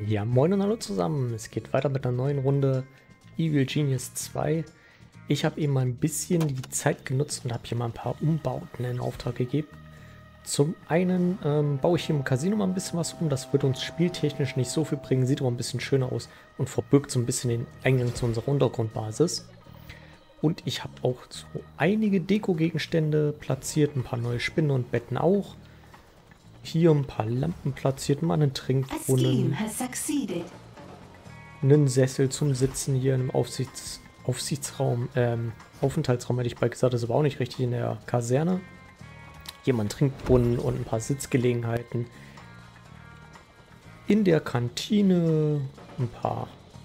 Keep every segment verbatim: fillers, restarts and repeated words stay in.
Ja, moin und hallo zusammen. Es geht weiter mit einer neuen Runde Evil Genius zwei. Ich habe eben mal ein bisschen die Zeit genutzt und habe hier mal ein paar Umbauten in Auftrag gegeben. Zum einen ähm, baue ich hier im Casino mal ein bisschen was um. Das wird uns spieltechnisch nicht so viel bringen, sieht aber ein bisschen schöner aus und verbirgt so ein bisschen den Eingang zu unserer Untergrundbasis. Und ich habe auch so einige Deko-Gegenstände platziert, ein paar neue Spinnen und Betten auch. Hier ein paar Lampen platziert, mal einen Trinkbrunnen, einen Sessel zum Sitzen hier im Aufsichts Aufsichtsraum, ähm, Aufenthaltsraum hätte ich bald gesagt, das ist aber auch nicht richtig, in der Kaserne. Hier mal einen Trinkbrunnen und ein paar Sitzgelegenheiten. In der Kantine ein paar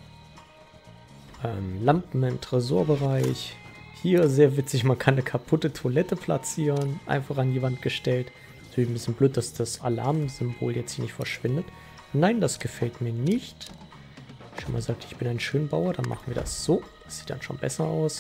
ähm, Lampen im Tresorbereich. Hier sehr witzig, man kann eine kaputte Toilette platzieren, einfach an die Wand gestellt. Natürlich ein bisschen blöd, dass das Alarmsymbol jetzt hier nicht verschwindet. Nein, das gefällt mir nicht. Schon mal sagt, ich bin ein Schönbauer, dann machen wir das so. Das sieht dann schon besser aus.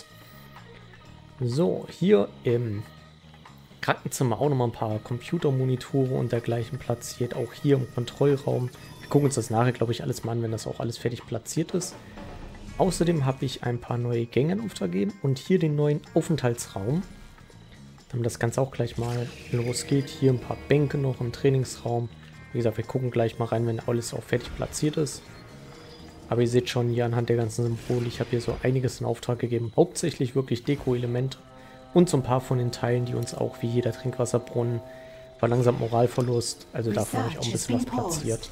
So, hier im Krankenzimmer auch nochmal ein paar Computermonitore und dergleichen platziert. Auch hier im Kontrollraum. Wir gucken uns das nachher, glaube ich, alles mal an, wenn das auch alles fertig platziert ist. Außerdem habe ich ein paar neue Gänge in Auftrag gegeben und hier den neuen Aufenthaltsraum. Damit das Ganze auch gleich mal losgeht. Hier ein paar Bänke noch im Trainingsraum. Wie gesagt, wir gucken gleich mal rein, wenn alles auch fertig platziert ist. Aber ihr seht schon hier anhand der ganzen Symbole, ich habe hier so einiges in Auftrag gegeben. Hauptsächlich wirklich Deko-Elemente und so ein paar von den Teilen, die uns auch wie jeder Trinkwasserbrunnen verlangsamt Moralverlust. Also davon habe ich auch ein bisschen was platziert.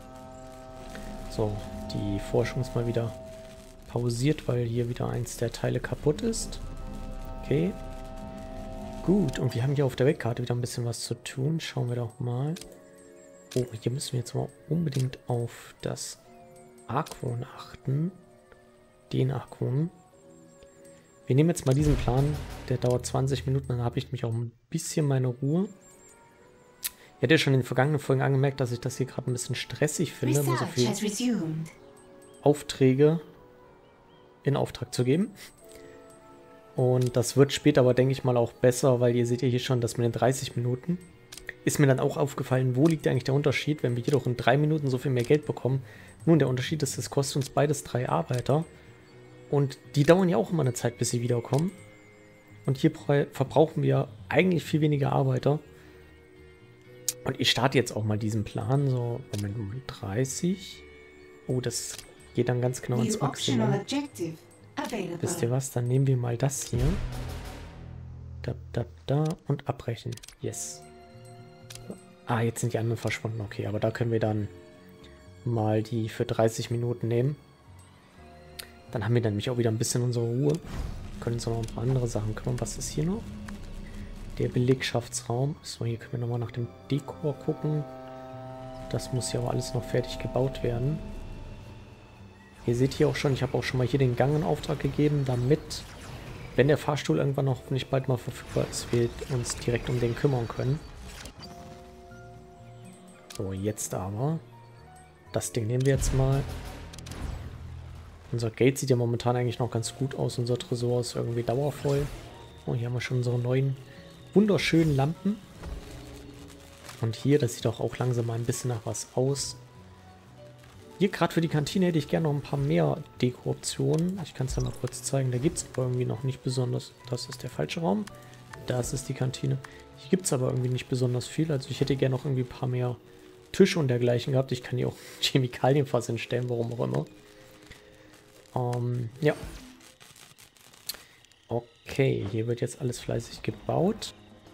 So, die Forschung ist mal wieder pausiert, weil hier wieder eins der Teile kaputt ist. Okay. Gut, und wir haben hier auf der Wegkarte wieder ein bisschen was zu tun. Schauen wir doch mal. Oh, hier müssen wir jetzt mal unbedingt auf das Argwohn achten. Den Argwohn. Wir nehmen jetzt mal diesen Plan. Der dauert zwanzig Minuten, dann habe ich mich auch ein bisschen meine Ruhe. Ihr habt ja schon in den vergangenen Folgen angemerkt, dass ich das hier gerade ein bisschen stressig finde, immer so viele Aufträge in Auftrag zu geben. Und das wird später aber, denke ich mal, auch besser, weil ihr seht ja hier schon, dass mit den dreißig Minuten ist mir dann auch aufgefallen, wo liegt eigentlich der Unterschied, wenn wir jedoch in drei Minuten so viel mehr Geld bekommen. Nun, der Unterschied ist, es kostet uns beides drei Arbeiter. Und die dauern ja auch immer eine Zeit, bis sie wiederkommen. Und hier verbrauchen wir eigentlich viel weniger Arbeiter. Und ich starte jetzt auch mal diesen Plan. So, Moment, Moment, dreißig. Oh, das geht dann ganz genau ins Maximum. Wisst ihr was? Dann nehmen wir mal das hier. Da, da, da und abbrechen. Yes. Ah, jetzt sind die anderen verschwunden. Okay, aber da können wir dann mal die für dreißig Minuten nehmen. Dann haben wir dann nämlich auch wieder ein bisschen unsere Ruhe. Wir können uns noch ein paar andere Sachen kümmern. Was ist hier noch? Der Belegschaftsraum. So, hier können wir nochmal nach dem Dekor gucken. Das muss ja aber alles noch fertig gebaut werden. Ihr seht hier auch schon, ich habe auch schon mal hier den Gang in Auftrag gegeben, damit, wenn der Fahrstuhl irgendwann noch hoffentlich bald mal verfügbar ist, wir uns direkt um den kümmern können. So, jetzt aber. Das Ding nehmen wir jetzt mal. Unser Gate sieht ja momentan eigentlich noch ganz gut aus. Unser Tresor ist irgendwie dauervoll. Oh, hier haben wir schon unsere neuen wunderschönen Lampen. Und hier, das sieht auch, auch langsam mal ein bisschen nach was aus. Hier gerade für die Kantine hätte ich gerne noch ein paar mehr Deko-Optionen. Ich kann es ja mal kurz zeigen. Da gibt es aber irgendwie noch nicht besonders. Das ist der falsche Raum. Das ist die Kantine. Hier gibt es aber irgendwie nicht besonders viel. Also ich hätte gerne noch irgendwie ein paar mehr Tische und dergleichen gehabt. Ich kann hier auch Chemikalienfass hinstellen, warum auch immer. Ähm, ja. Okay, hier wird jetzt alles fleißig gebaut.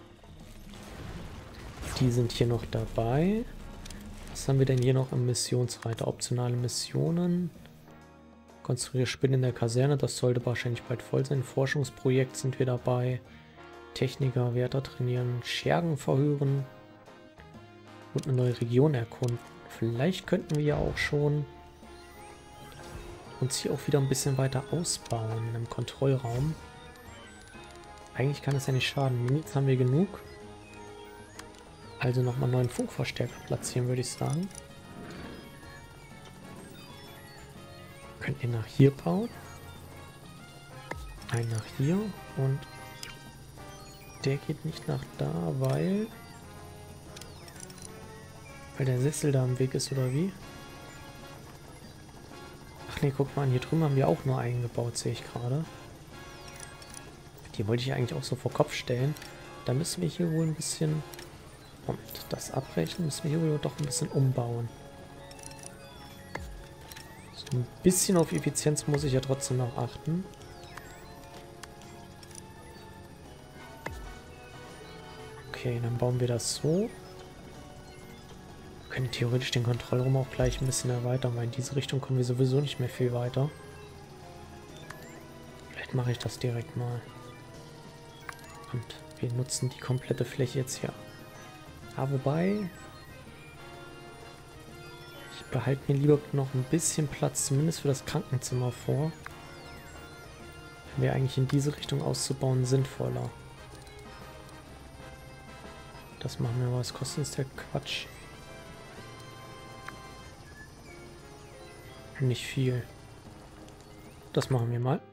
Die sind hier noch dabei. Was haben wir denn hier noch im Missionsreiter? Optionale Missionen. Konstruiere Spinnen in der Kaserne. Das sollte wahrscheinlich bald voll sein. Forschungsprojekt sind wir dabei. Techniker, Wärter trainieren. Schergen verhören. Und eine neue Region erkunden. Vielleicht könnten wir ja auch schon uns hier auch wieder ein bisschen weiter ausbauen im Kontrollraum. Eigentlich kann es ja nicht schaden. Minutes haben wir genug. Also nochmal einen neuen Funkverstärker platzieren, würde ich sagen. Könnt ihr nach hier bauen. Einen nach hier. Und der geht nicht nach da, weil... Weil der Sessel da im Weg ist, oder wie? Ne, guck mal an, hier drüben haben wir auch nur einen gebaut, sehe ich gerade. Die wollte ich eigentlich auch so vor Kopf stellen. Da müssen wir hier wohl ein bisschen... Und das abbrechen, müssen wir hier wohl doch ein bisschen umbauen. So ein bisschen auf Effizienz muss ich ja trotzdem noch achten. Okay, dann bauen wir das so. Wir können theoretisch den Kontrollraum auch gleich ein bisschen erweitern, weil in diese Richtung kommen wir sowieso nicht mehr viel weiter. Vielleicht mache ich das direkt mal. Und wir nutzen die komplette Fläche jetzt hier. Ah, wobei... Ich behalte mir lieber noch ein bisschen Platz, zumindest für das Krankenzimmer vor. Wäre eigentlich in diese Richtung auszubauen sinnvoller. Das machen wir mal. Was kostet uns der Quatsch? Nicht viel. Das machen wir mal.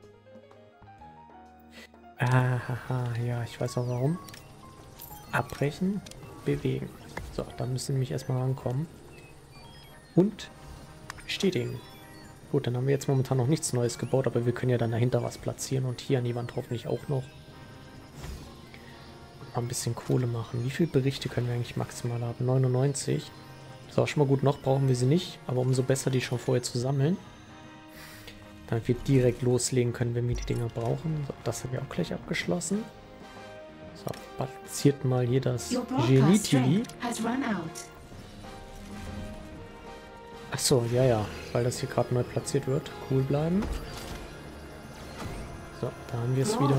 Ah, haha, ja, ich weiß auch warum. Abbrechen, bewegen. So, da müssen wir nämlich erstmal rankommen. Und bestätigen. Gut, dann haben wir jetzt momentan noch nichts Neues gebaut, aber wir können ja dann dahinter was platzieren und hier an die Wand hoffentlich auch noch. Und mal ein bisschen Kohle machen. Wie viele Berichte können wir eigentlich maximal haben? neunundneunzig. Das ist auch schon mal gut, noch brauchen wir sie nicht, aber umso besser, die schon vorher zu sammeln. Damit wir direkt loslegen können, wenn wir die Dinger brauchen. So, das haben wir auch gleich abgeschlossen. So, platziert mal hier das Genitili. Achso, ja, ja, weil das hier gerade neu platziert wird. Cool bleiben. So, da haben wir es wieder.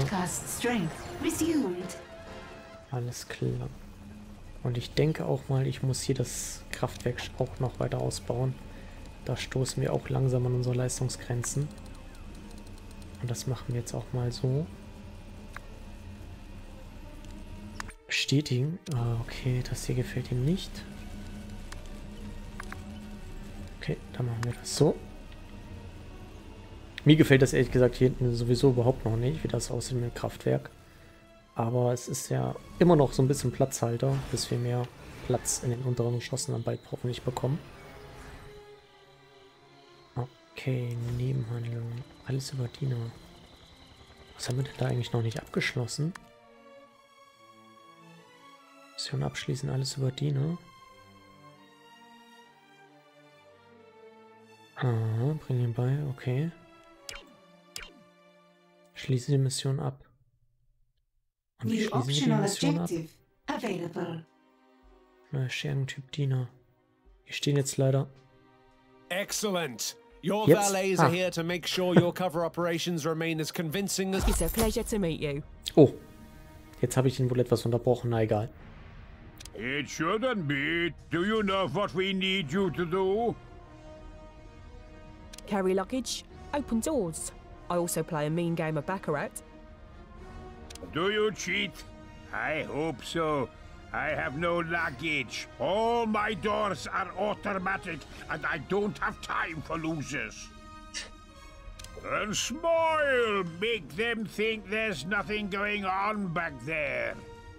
Alles klar. Und ich denke auch mal, ich muss hier das Kraftwerk auch noch weiter ausbauen. Da stoßen wir auch langsam an unsere Leistungsgrenzen. Und das machen wir jetzt auch mal so. Bestätigen. Ah, okay, das hier gefällt ihm nicht. Okay, dann machen wir das so. Mir gefällt das ehrlich gesagt hier hinten sowieso überhaupt noch nicht, wie das aussieht mit dem Kraftwerk. Aber es ist ja immer noch so ein bisschen Platzhalter, bis wir mehr Platz in den unteren Geschossen dann bald hoffentlich bekommen. Okay, Nebenhandlung. Alles über Diener. Was haben wir denn da eigentlich noch nicht abgeschlossen? Mission abschließen, alles über Diener. Ah, bring ihn bei, okay. Schließe die Mission ab. Und wie schließen wir die Mission ab? Neuer Schergentyp Diener. Wir stehen jetzt leider. Excellent. Your Jetzt? valets Ah. are here to make sure your cover operations remain as convincing as... It's a pleasure to meet you. Oh, jetzt habe ich ihn wohl etwas unterbrochen, na egal. It shouldn't be. Do you know what we need you to do? Carry luggage, open doors. I also play a mean game of Baccarat. Do you cheat? I hope so. I have no luggage. All my doors are automatic, and I don't have time for losers. And smile! Make them think there's nothing going on back there.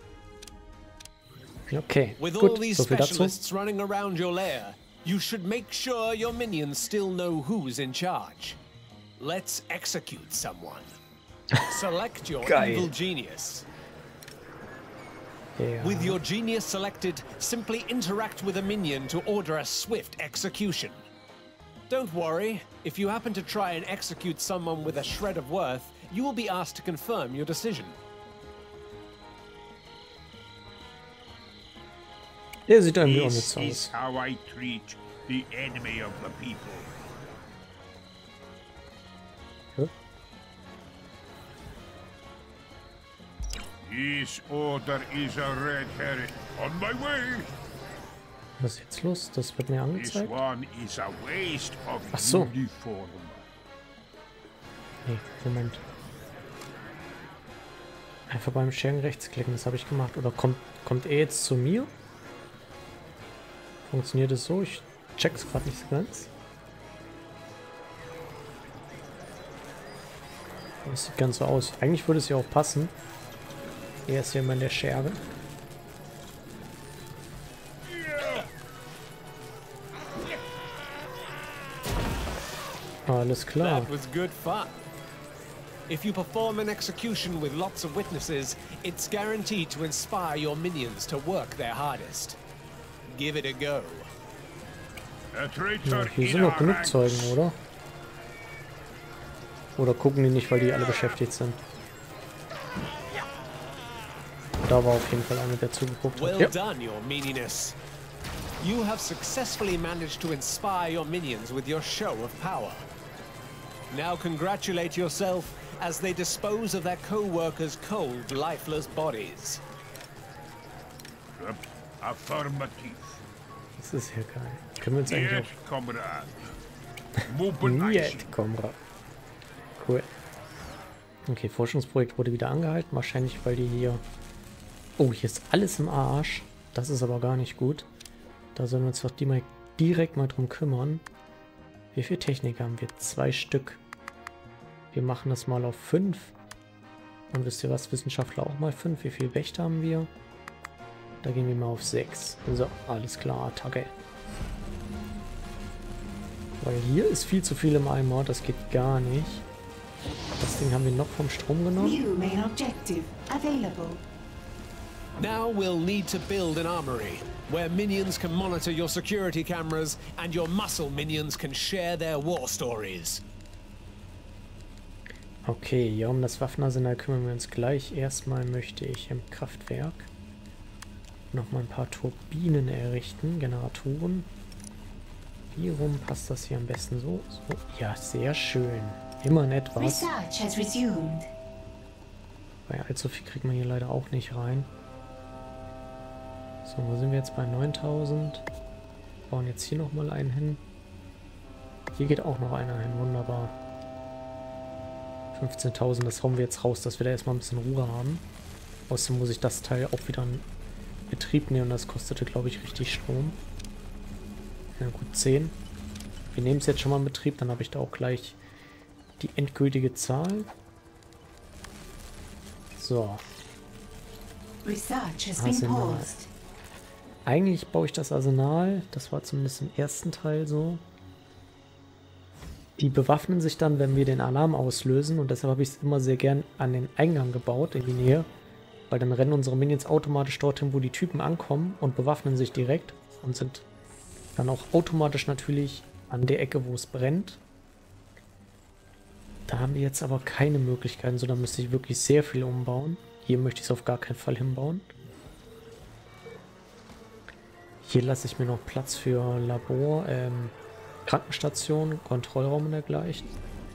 Okay, With all gut, these so viel dazu. specialists running around your lair, you should make sure your minions still know who's in charge. Let's execute someone. Select your Geil. evil genius. Ja. With your genius selected, simply interact with a minion to order a swift execution. Don't worry, if you happen to try and execute someone with a shred of worth, you will be asked to confirm your decision. Der sieht irgendwie auch nicht This so is aus. how I treat the enemy of the people. Hä? This order is a red herring. On my way. Was ist jetzt los? Das wird mir This angezeigt? one is a waste of Ach so. uniform. Nee, Moment. Einfach beim Schergen rechts klicken, das habe ich gemacht. Oder kommt, kommt er jetzt zu mir? Funktioniert es so? Ich check's gerade nicht so ganz. Das sieht ganz so aus. Eigentlich würde es ja auch passen. Er ist ja immer in der Scherge. Alles klar. That was good fun. If you perform an execution with lots of witnesses, it's guaranteed to inspire your minions to work their hardest. Give it a go. A Ja, traitor hier in sind noch our genug ranks. Zeugen, oder? Oder gucken die nicht, weil die alle beschäftigt sind? Da war auf jeden Fall einer, der zugeguckt hat. Well Ja. done, your meaniness. You have successfully managed to inspire your minions with your show of power. Now congratulate yourself as they dispose of their co-workers' cold, lifeless bodies. Yep. Affirmative. Das ist ja geil. Können wir uns eigentlich Yes, auch... comrade. Mobilizing. Niet, Komra. Cool. Okay, Forschungsprojekt wurde wieder angehalten. Wahrscheinlich, weil die hier... Oh, hier ist alles im Arsch. Das ist aber gar nicht gut. Da sollen wir uns doch die mal direkt mal drum kümmern. Wie viel Technik haben wir? Zwei Stück. Wir machen das mal auf fünf. Und wisst ihr was? Wissenschaftler auch mal fünf. Wie viel Wächter haben wir? Da gehen wir mal auf sechs. So, alles klar. Attacke. Weil hier ist viel zu viel im Eimer. Das geht gar nicht. Das Ding haben wir noch vom Strom genommen. New main objective available. Now we'll need to build an armory, where minions can monitor your security cameras and your muscle minions can share their war stories. Okay, ja, um das Waffenarsenal kümmern wir uns gleich. Erstmal möchte ich im Kraftwerk nochmal ein paar Turbinen errichten, Generatoren. Wie rum passt das hier am besten so? So. Ja, sehr schön. Immerhin etwas. Research has resumed. Weil allzu viel kriegt man hier leider auch nicht rein. So, wo sind wir jetzt bei neuntausend? Bauen jetzt hier nochmal einen hin. Hier geht auch noch einer hin, wunderbar. fünfzehntausend, das hauen wir jetzt raus, dass wir da erstmal ein bisschen Ruhe haben. Außerdem muss ich das Teil auch wieder in Betrieb nehmen und das kostete, glaube ich, richtig Strom. Ja gut, zehn. Wir nehmen es jetzt schon mal in Betrieb, dann habe ich da auch gleich die endgültige Zahl. So. Research has been Arsenal. paused. Eigentlich baue ich das Arsenal, das war zumindest im ersten Teil so. Die bewaffnen sich dann, wenn wir den Alarm auslösen und deshalb habe ich es immer sehr gern an den Eingang gebaut, in die Nähe. Weil dann rennen unsere Minions automatisch dorthin, wo die Typen ankommen und bewaffnen sich direkt und sind dann auch automatisch natürlich an der Ecke, wo es brennt. Da haben wir jetzt aber keine Möglichkeiten, so da müsste ich wirklich sehr viel umbauen. Hier möchte ich es auf gar keinen Fall hinbauen. Hier lasse ich mir noch Platz für Labor, ähm, Krankenstation, Kontrollraum und dergleichen.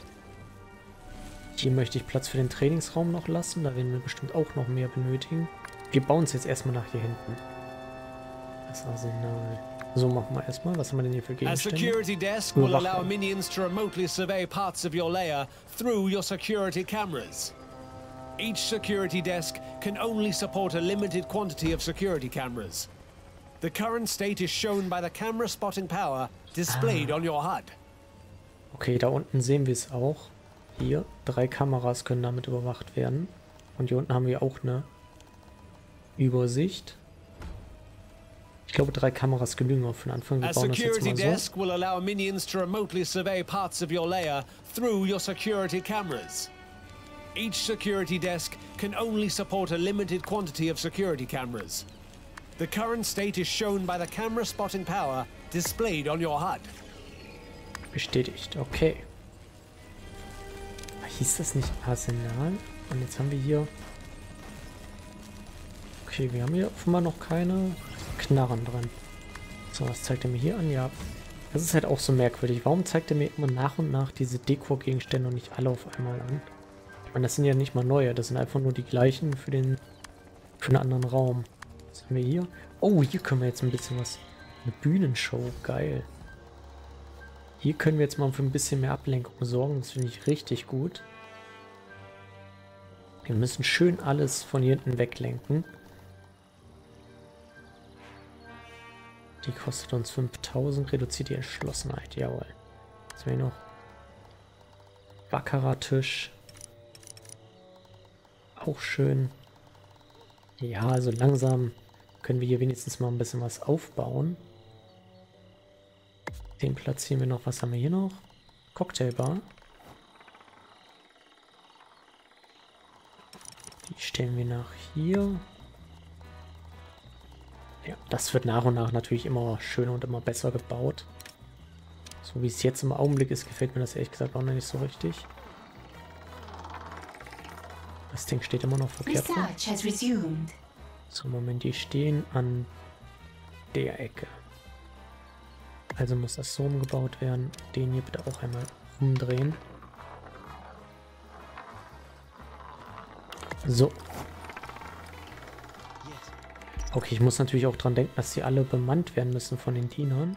Hier möchte ich Platz für den Trainingsraum noch lassen, da werden wir bestimmt auch noch mehr benötigen. Wir bauen es jetzt erstmal nach hier hinten. Das Arsenal. So machen wir erstmal. Was haben wir denn hier für A Gegenstände? security desk Nur will allow Wachen. minions to remotely survey parts of your lair through your security cameras. Each security desk can only support a limited quantity of security cameras. The current state is shown by the camera spotting power displayed on your H U D. Okay, da unten sehen wir es auch. Hier, drei Kameras können damit überwacht werden. Und hier unten haben wir auch eine Übersicht. Ich glaube, drei Kameras genügen auch für den Anfang. Wir A bauen das jetzt security mal so. desk will allow minions to remotely survey parts of your lair through your security cameras. Each security desk can only support a limited quantity of security cameras. The current state is shown by the camera spotting power displayed on your H U D. Bestätigt, okay. Hieß das nicht Arsenal? Und jetzt haben wir hier... Okay, wir haben hier offenbar noch keine Knarren dran. So, was zeigt er mir hier an? Ja, das ist halt auch so merkwürdig. Warum zeigt er mir immer nach und nach diese Deko-Gegenstände und nicht alle auf einmal an? Ich meine, das sind ja nicht mal neue. Das sind einfach nur die gleichen für den... für einen anderen Raum. Was haben wir hier? Oh, hier können wir jetzt ein bisschen was... Eine Bühnenshow, geil. Hier können wir jetzt mal für ein bisschen mehr Ablenkung sorgen. Das finde ich richtig gut. Wir müssen schön alles von hier hinten weglenken. Die kostet uns fünftausend, reduziert die Entschlossenheit. Jawohl. Jetzt haben wir noch Baccarat-Tisch. Auch schön. Ja, also langsam können wir hier wenigstens mal ein bisschen was aufbauen. Den platzieren wir noch. Was haben wir hier noch? Cocktailbar. Die stellen wir nach hier. Ja, das wird nach und nach natürlich immer schöner und immer besser gebaut. So wie es jetzt im Augenblick ist, gefällt mir das ehrlich gesagt auch noch nicht so richtig. Das Ding steht immer noch verkehrt rum. Research has resumed. So, Moment, die stehen an der Ecke. Also muss das so umgebaut werden. Den hier bitte auch einmal umdrehen. So. Okay, ich muss natürlich auch dran denken, dass sie alle bemannt werden müssen von den Dienern.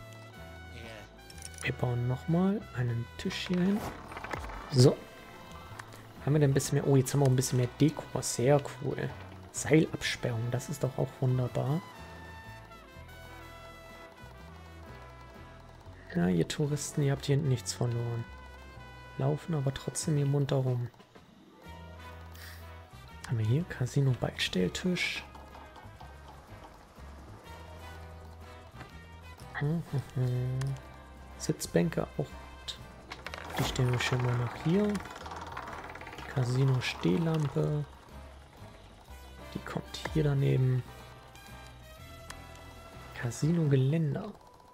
Wir bauen nochmal einen Tisch hier hin. So. Haben wir denn ein bisschen mehr... Oh, jetzt haben wir auch ein bisschen mehr Deko. Sehr cool. Seilabsperrung, das ist doch auch wunderbar. Ja, ihr Touristen, ihr habt hier hinten nichts verloren. Laufen aber trotzdem hier munter rum. Haben wir hier Casino-Beistelltisch. Hm, hm, hm. Sitzbänke auch gut. Die stellen wir schon mal nach hier. Casino-Stehlampe. Die kommt hier daneben. Casino-Geländer.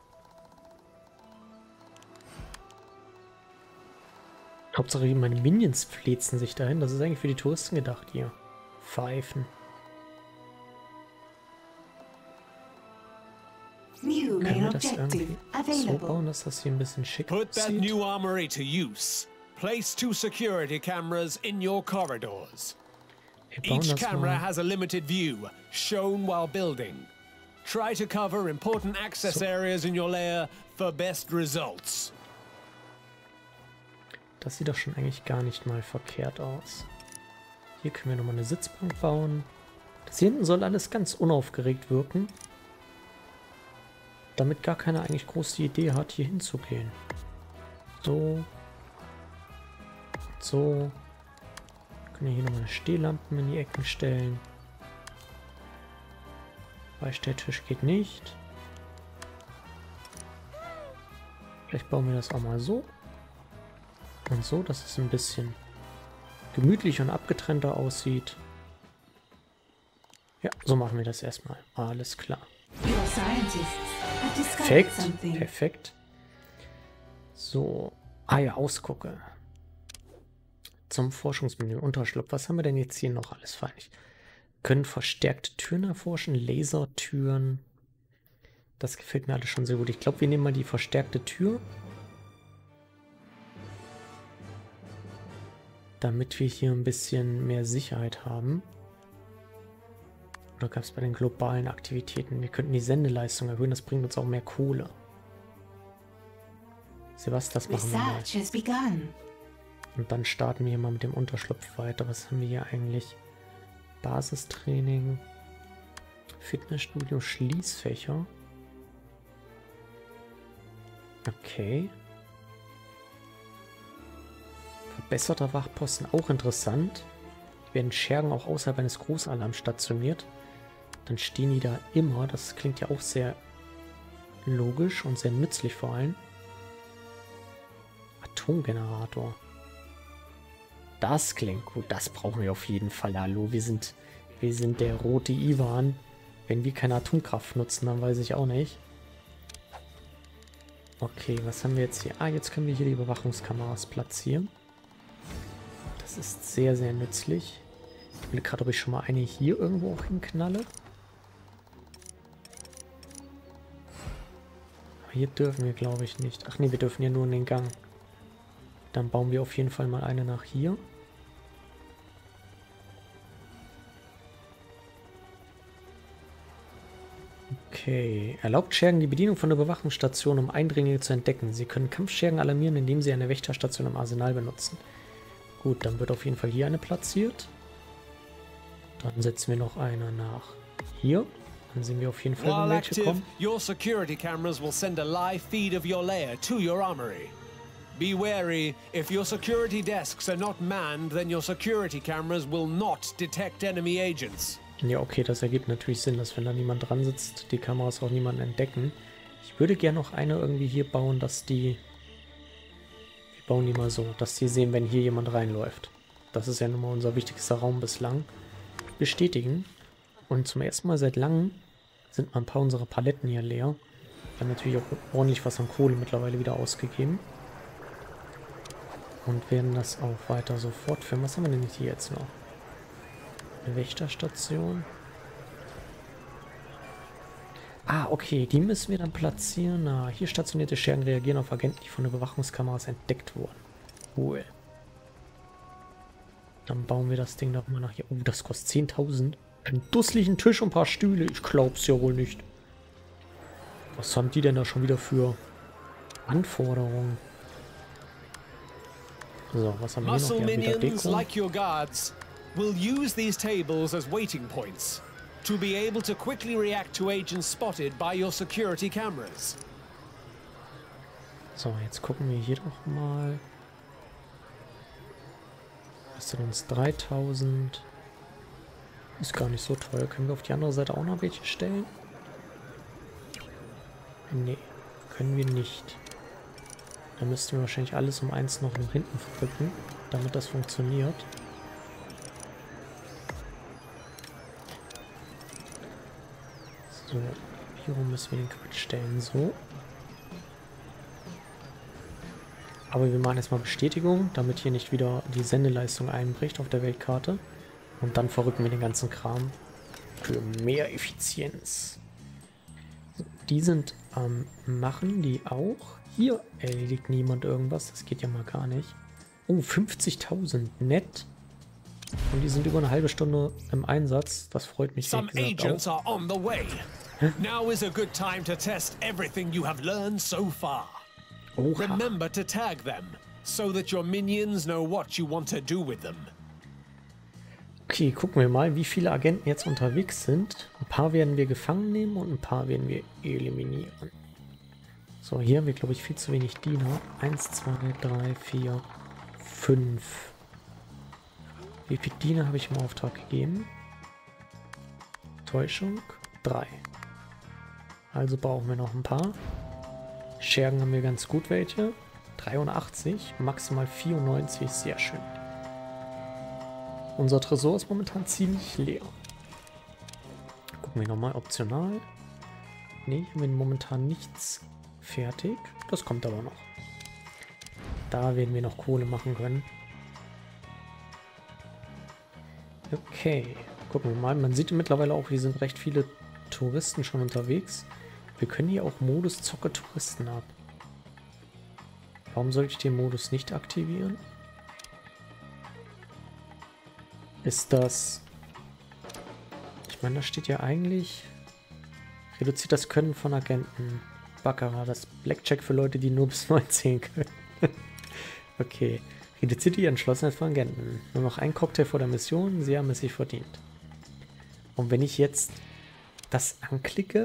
Hauptsache meine Minions flezen sich dahin. Das ist eigentlich für die Touristen gedacht hier. Pfeifen. New Können main wir das objective irgendwie so available. bauen, dass das hier ein bisschen schick Put that aussieht? new armory to use. Place two security cameras in your corridors. Wir bauen Each das camera mal. has a limited view, shown while building. Try to cover important access So. areas in your layer for best results. Das sieht doch schon eigentlich gar nicht mal verkehrt aus. Hier können wir nochmal eine Sitzbank bauen. Das hier hinten soll alles ganz unaufgeregt wirken. Damit gar keiner eigentlich groß die Idee hat, hier hinzugehen. So. So. Können wir hier nochmal Stehlampen in die Ecken stellen. Beistelltisch geht nicht. Vielleicht bauen wir das auch mal so. Und so, dass es ein bisschen gemütlich und abgetrennter aussieht. Ja, so machen wir das erstmal. Alles klar. Your scientists have discovered Perfekt, something. perfekt. So. Ah ja, Ausgucke. Zum Forschungsmenü. Unterschlupf. Was haben wir denn jetzt hier noch alles fein? Können verstärkte Türen erforschen. Lasertüren. Das gefällt mir alles schon sehr gut. Ich glaube, wir nehmen mal die verstärkte Tür. Damit wir hier ein bisschen mehr Sicherheit haben. Oder gab es bei den globalen Aktivitäten? Wir könnten die Sendeleistung erhöhen, das bringt uns auch mehr Kohle. Sebastian, das machen wir mal. Research has begun. Und dann starten wir hier mal mit dem Unterschlupf weiter. Was haben wir hier eigentlich? Basistraining, Fitnessstudio, Schließfächer. Okay. Verbesserter Wachposten, auch interessant. Hier werden Schergen auch außerhalb eines Großalarms stationiert. Dann stehen die da immer. Das klingt ja auch sehr logisch und sehr nützlich vor allem. Atomgenerator. Das klingt gut. Das brauchen wir auf jeden Fall. Hallo, wir sind, wir sind der rote Ivan. Wenn wir keine Atomkraft nutzen, dann weiß ich auch nicht. Okay, was haben wir jetzt hier? Ah, jetzt können wir hier die Überwachungskameras platzieren. Das ist sehr, sehr nützlich. Ich will gerade, ob ich schon mal eine hier irgendwo auch hinknalle. Aber hier dürfen wir, glaube ich, nicht. Ach nee, wir dürfen ja nur in den Gang. Dann bauen wir auf jeden Fall mal eine nach hier. Okay. Erlaubt Schergen die Bedienung von der Überwachungsstation, um Eindringlinge zu entdecken. Sie können Kampfschergen alarmieren, indem sie eine Wächterstation im Arsenal benutzen. Gut, dann wird auf jeden Fall hier eine platziert. Dann setzen wir noch eine nach hier. Dann sehen wir auf jeden Fall, While wenn welche active, kommen. your security cameras will send a live feed of your lair to your armory. Be wary, if your security desks are not manned, then your security cameras will not detect enemy agents. Ja, okay, das ergibt natürlich Sinn, dass wenn da niemand dran sitzt, die Kameras auch niemanden entdecken. Ich würde gerne noch eine irgendwie hier bauen, dass die Wir bauen die mal so, dass sie sehen, wenn hier jemand reinläuft. Das ist ja nun mal unser wichtigster Raum bislang. Bestätigen. Und zum ersten Mal seit langem sind mal ein paar unserer Paletten hier leer. Wir haben natürlich auch ordentlich was an Kohle mittlerweile wieder ausgegeben. Und werden das auch weiter so fortführen. Was haben wir denn hier jetzt noch? Eine Wächterstation. Ah, okay. Die müssen wir dann platzieren. Ah, hier stationierte Schergen reagieren auf Agenten, die von den Überwachungskameras entdeckt wurden. Cool. Dann bauen wir das Ding doch mal nach hier. Oh, das kostet zehntausend. Einen dusseligen Tisch und ein paar Stühle. Ich glaub's ja wohl nicht. Was haben die denn da schon wieder für Anforderungen? So, was haben wir hier noch? Muscle Ja, wieder minions, Deko. like your guards, will use these tables as waiting points to be able to quickly react to agents spotted by your security cameras. So, jetzt gucken wir hier doch mal. Kostet uns dreitausend. Ist gar nicht so teuer. Können wir auf die andere Seite auch noch welche stellen? Nee, können wir nicht. Da müssten wir wahrscheinlich alles um eins noch nach hinten verrücken, damit das funktioniert. So, hier rum müssen wir den Quatsch stellen. So. Aber wir machen erstmal Bestätigung, damit hier nicht wieder die Sendeleistung einbricht auf der Weltkarte. Und dann verrücken wir den ganzen Kram für mehr Effizienz. So, die sind am ähm, Machen, die auch. Hier erledigt niemand irgendwas, das geht ja mal gar nicht. Oh, fünfzigtausend, nett. Und die sind über eine halbe Stunde im Einsatz, das freut mich Some ehrlich gesagt agents auch. are on the way. Now is a good time to test everything you have learned so far. Oha. Remember to tag them, so that your minions know what you want to do with them. Okay, gucken wir mal, wie viele Agenten jetzt unterwegs sind. Ein paar werden wir gefangen nehmen und ein paar werden wir eliminieren. So, hier haben wir, glaube ich, viel zu wenig Diener. Eins, zwei, drei, vier, fünf. Wie viele Diener habe ich im Auftrag gegeben? Täuschung? Drei. Also brauchen wir noch ein paar. Schergen haben wir ganz gut welche. dreiundachtzig, maximal vierundneunzig, sehr schön. Unser Tresor ist momentan ziemlich leer. Gucken wir nochmal, optional. Ne, haben wir momentan nichts fertig. Das kommt aber noch. Da werden wir noch Kohle machen können. Okay, gucken wir mal. Man sieht mittlerweile auch, hier sind recht viele Touristen schon unterwegs. Wir können hier auch Modus Zocke Touristen ab. Warum sollte ich den Modus nicht aktivieren? Ist das... Ich meine, da steht ja eigentlich... Reduziert das Können von Agenten. Baccarat, das Blackjack für Leute, die nur bis neun zählen können. Okay. Reduziert die Entschlossenheit von Agenten. Nur noch ein Cocktail vor der Mission, sie haben es sich verdient. Und wenn ich jetzt das anklicke,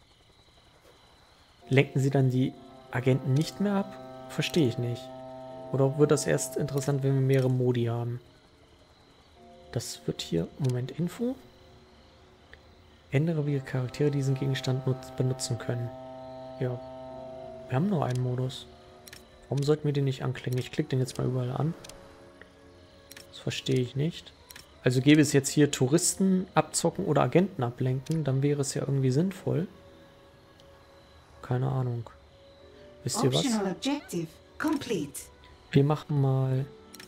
lenken sie dann die Agenten nicht mehr ab? Verstehe ich nicht. Oder wird das erst interessant, wenn wir mehrere Modi haben? Das wird hier... Moment, Info. Ändere, wie Charaktere diesen Gegenstand benutzen können. Ja. Wir haben nur einen Modus. Warum sollten wir den nicht anklicken? Ich klicke den jetzt mal überall an. Das verstehe ich nicht. Also gäbe es jetzt hier Touristen abzocken oder Agenten ablenken, dann wäre es ja irgendwie sinnvoll. Keine Ahnung. Wisst ihr was? Optional objective complete. Wir machen mal...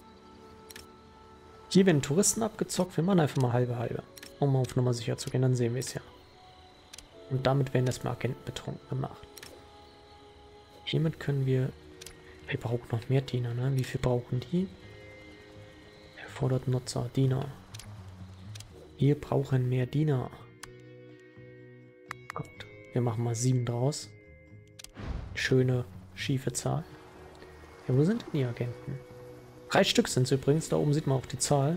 Hier werden Touristen abgezockt. Wir machen einfach mal halbe halbe. Um auf Nummer sicher zu gehen, dann sehen wir es ja. Und damit werden erstmal Agenten betrunken gemacht. Hiermit können wir... Wir brauchen noch mehr Diener, ne? Wie viel brauchen die? Erfordert Nutzer, Diener. Wir brauchen mehr Diener. Gut, wir machen mal sieben draus. Schöne, schiefe Zahl. Ja, wo sind denn die Agenten? Drei Stück sind es übrigens, da oben sieht man auch die Zahl.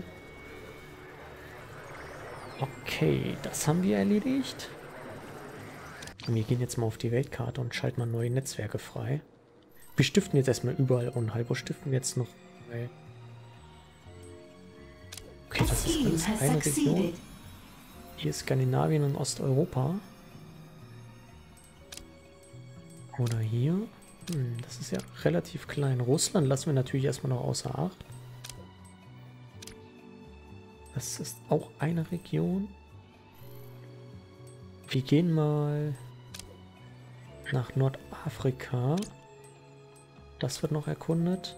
Okay, das haben wir erledigt. Und wir gehen jetzt mal auf die Weltkarte und schalten mal neue Netzwerke frei. Wir stiften jetzt erstmal überall unheil. Wo stiften wir jetzt noch? Okay, das ist alles eine Region. Hier ist Skandinavien und Osteuropa. Oder hier. Hm, das ist ja relativ klein. Russland lassen wir natürlich erstmal noch außer Acht. Das ist auch eine Region. Wir gehen mal nach Nordafrika. Das wird noch erkundet.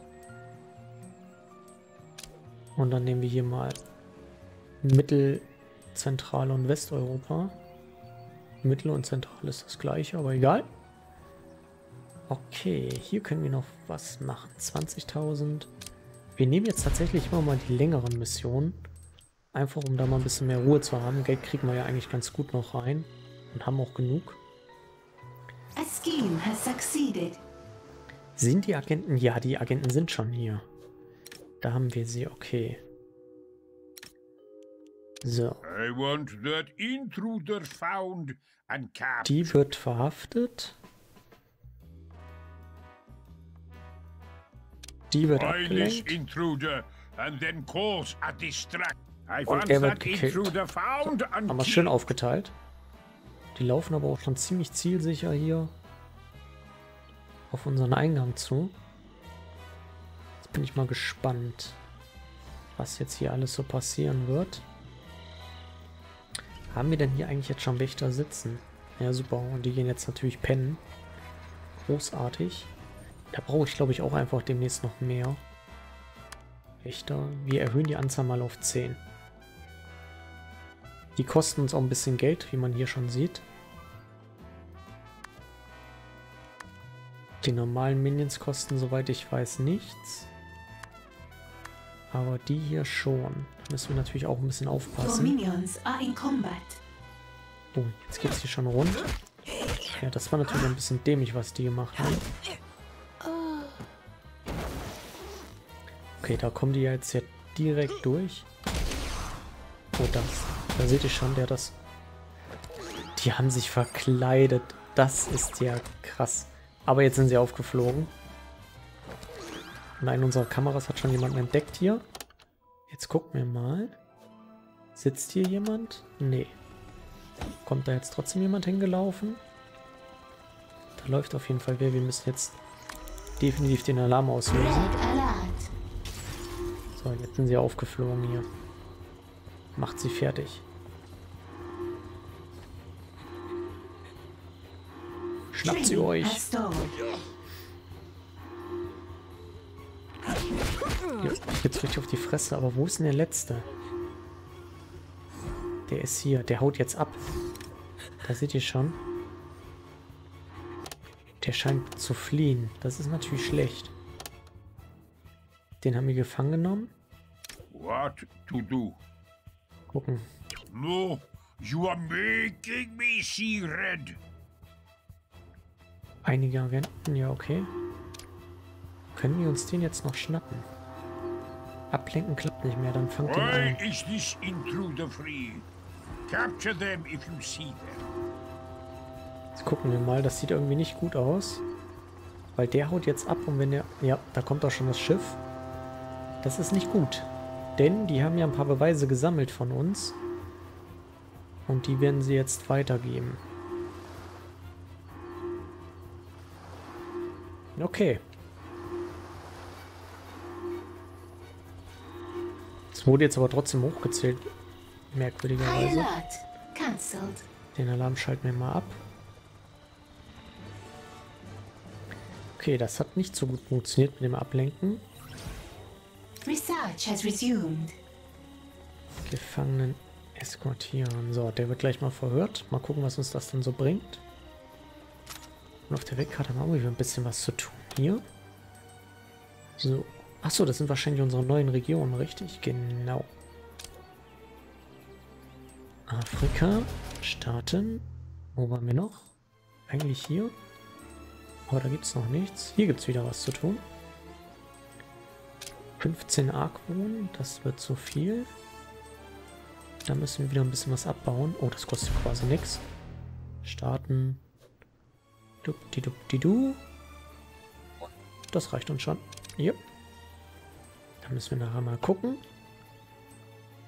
Und dann nehmen wir hier mal Mittel-, Zentral- und Westeuropa. Mittel- und Zentral ist das gleiche, aber egal. Okay, hier können wir noch was machen. zwanzigtausend. Wir nehmen jetzt tatsächlich immer mal die längeren Missionen. Einfach um da mal ein bisschen mehr Ruhe zu haben. Geld kriegen wir ja eigentlich ganz gut noch rein. Und haben auch genug. A scheme has succeeded. Sind die Agenten? Ja, die Agenten sind schon hier. Da haben wir sie, okay. So. I want that intruder found and captured. Die wird verhaftet. Die wird Find this abgelenkt. intruder and then cause a distract. I Und want er wird that gekillt. intruder found and Haben wir schön killed. aufgeteilt. Die laufen aber auch schon ziemlich zielsicher hier auf unseren Eingang zu. Jetzt bin ich mal gespannt, was jetzt hier alles so passieren wird. Haben wir denn hier eigentlich jetzt schon Wächter sitzen? Ja, super. Und die gehen jetzt natürlich pennen. Großartig. Da brauche ich, glaube ich, auch einfach demnächst noch mehr Wächter. Wir erhöhen die Anzahl mal auf zehn. Die kosten uns auch ein bisschen Geld, wie man hier schon sieht. Die normalen Minions kosten, soweit ich weiß, nichts. Aber die hier schon. Da müssen wir natürlich auch ein bisschen Your aufpassen. minions are in combat. Oh, jetzt geht es hier schon rund. Ja, das war natürlich ein bisschen dämlich, was die gemacht haben. Okay, da kommen die ja jetzt hier direkt durch. Oh, das. Da seht ihr schon, der das... Die haben sich verkleidet. Das ist ja krass. Aber jetzt sind sie aufgeflogen. Und eine unserer Kameras hat schon jemanden entdeckt hier. Jetzt gucken wir mal. Sitzt hier jemand? Nee. Kommt da jetzt trotzdem jemand hingelaufen? Da läuft auf jeden Fall wer. Wir müssen jetzt definitiv den Alarm auslösen. Red alert. So, jetzt sind sie aufgeflogen hier. Macht sie fertig. Schnappt sie Training euch. has stalled. Ja, jetzt richtig auf die Fresse. Aber wo ist denn der Letzte? Der ist hier. Der haut jetzt ab. Da seht ihr schon. Der scheint zu fliehen. Das ist natürlich schlecht. Den haben wir gefangen genommen. What to do? Gucken. No, you are making me see red. Einige Agenten. Ja, okay. Können wir uns den jetzt noch schnappen? Ablenken klappt nicht mehr. Dann fangt den Why ein. is this intruder free? Capture them if you see them. Jetzt gucken wir mal. Das sieht irgendwie nicht gut aus. Weil der haut jetzt ab und wenn der... Ja, da kommt auch schon das Schiff. Das ist nicht gut. Denn die haben ja ein paar Beweise gesammelt von uns. Und die werden sie jetzt weitergeben. Okay. Es wurde jetzt aber trotzdem hochgezählt. High Merkwürdigerweise. alert. Cancelled. Den Alarm schalten wir mal ab. Okay, das hat nicht so gut funktioniert mit dem Ablenken. Research has resumed. Gefangenen eskortieren. So, der wird gleich mal verhört. Mal gucken, was uns das dann so bringt. Und auf der Weltkarte haben wir wieder ein bisschen was zu tun hier. So. Achso, das sind wahrscheinlich unsere neuen Regionen, richtig? Genau. Afrika. Staaten. Wo waren wir noch? Eigentlich hier. Aber da gibt es noch nichts. Hier gibt es wieder was zu tun. fünfzehn Argwohn. Das wird zu viel. Da müssen wir wieder ein bisschen was abbauen. Oh, das kostet quasi nichts. Starten. Dupdi-dupdi-du. Das reicht uns schon. Yep. Da müssen wir nachher mal gucken.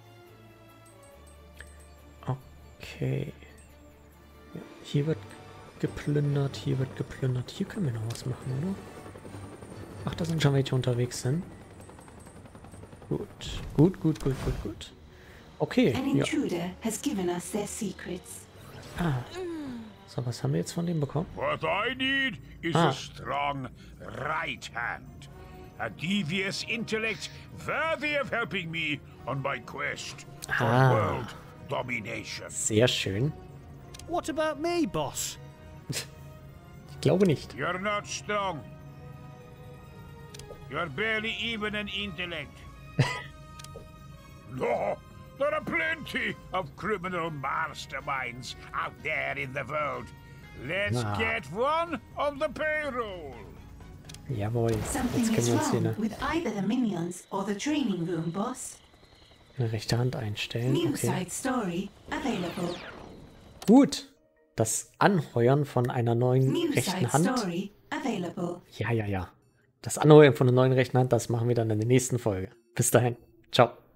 Okay. Ja, hier wird geplündert, hier wird geplündert. Hier können wir noch was machen, oder? Ach, da sind schon welche unterwegs sind. Gut, gut, gut, gut, gut, gut. Okay, An ja. intruder has given us their secrets. Ah. So, was haben wir jetzt von dem bekommen? What I need is Ah. a strong right hand. A devious intellect worthy of helping me on my quest for Ah. world domination. Sehr schön. What about me, boss? Ich glaube nicht. You're not strong. You're barely even an intellect. No, there are plenty of criminal masterminds out there in the world. Let's Ah. get one on the payroll. Jawohl, Something jetzt is können wir uns hier wrong eine, with either the minions or the training room, boss. eine rechte Hand einstellen. New Okay. side story available. Gut. Das Anheuern von einer neuen New rechten side Hand. story available. Ja, ja, ja. Das Anheuern von einer neuen rechten Hand, das machen wir dann in der nächsten Folge. Bis dahin. Ciao.